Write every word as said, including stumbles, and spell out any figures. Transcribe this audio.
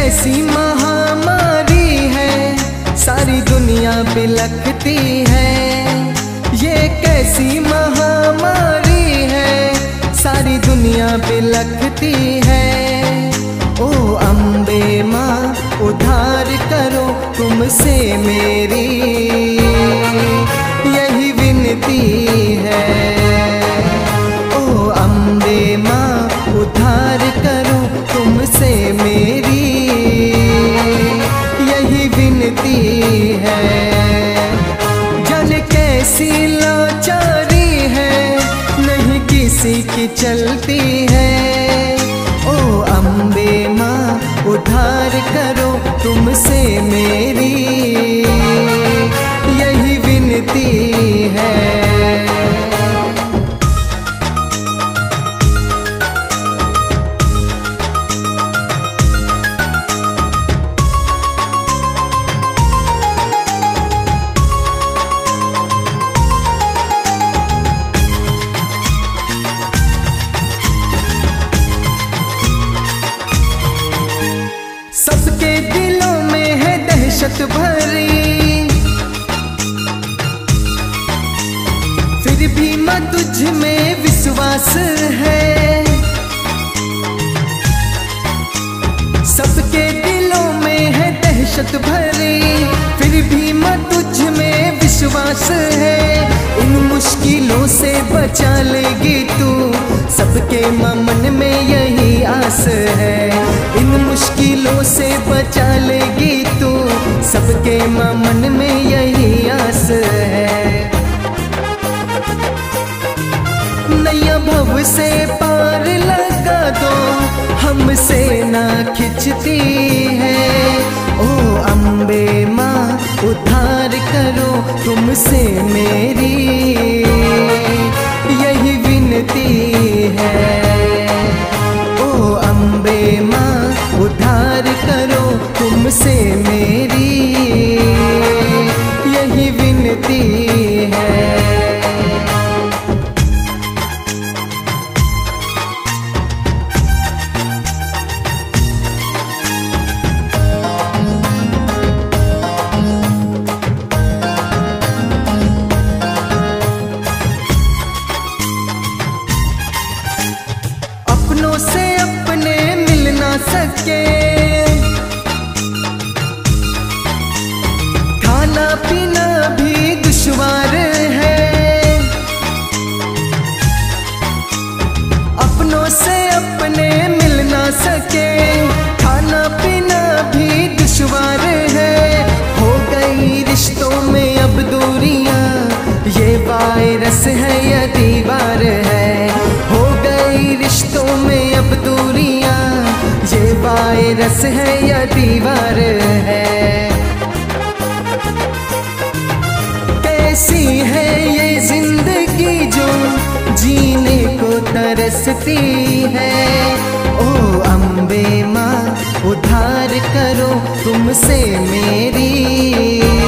कैसी महामारी है, सारी दुनिया बिलखती है। ये कैसी महामारी है, सारी दुनिया बिलखती है। ओ अम्बे माँ उद्धार करो तुमसे मेरी यही विनती है। ओ अम्बे माँ उद्धार करो तुमसे मेरी यही विनती है। जल कैसी लाचारी है, नहीं किसी की चलती है। ओ अम्बे माँ उद्धार करो तुमसे मेरी यही विनती है। सबके दिलों में है दहशत भरी, फिर भी माँ तुझ में विश्वास है। सबके दिलों में है दहशत भरी, फिर भी माँ तुझ में विश्वास है। इन मुश्किलों से बचा लेगी तू, सबके माँ मन में यही आस है। इन मुश्किलों से बचा लेगी तू, सबके माँ मन में यही आस है। नैया भव से पार लगा दो, हमसे ना खिंचती है। ओ अम्बे माँ उद्धार करो तुमसे मेरी यही विनती है। ओ अम्बे माँ उद्धार करो तुमसे मेरी यही विनती है। अपनों से अपने मिल ना सके, खाना पीना भी दुश्वार है। अपनों से अपने मिल ना सके, खाना पीना भी दुश्वार है। हो गई रिश्तों में अब दूरियां, ये वायरस है या दीवार है। हो गई रिश्तों में अब दूरियां, ये वायरस है या दीवार है। कैसी है ये जिंदगी जो जीने को तरसती है। ओ अम्बे माँ उद्धार करो तुमसे मेरी